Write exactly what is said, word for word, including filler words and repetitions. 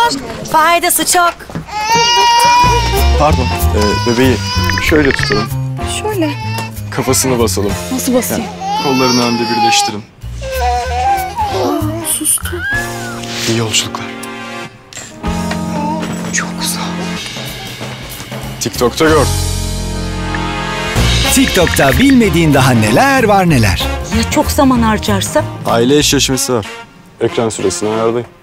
çok, faydası çok. Pardon, ee, bebeği şöyle tutalım. Şöyle. Kafasına basalım. Nasıl basayım? Kollarını önde birleştirin. Aa, sustu. İyi yolculuklar. Çok sağ ol. TikTok'ta gör. TikTok'ta bilmediğin daha neler var neler. Ya çok zaman harcarsa? Aile eşleşmesi var. Ekran süresini ayarlayın.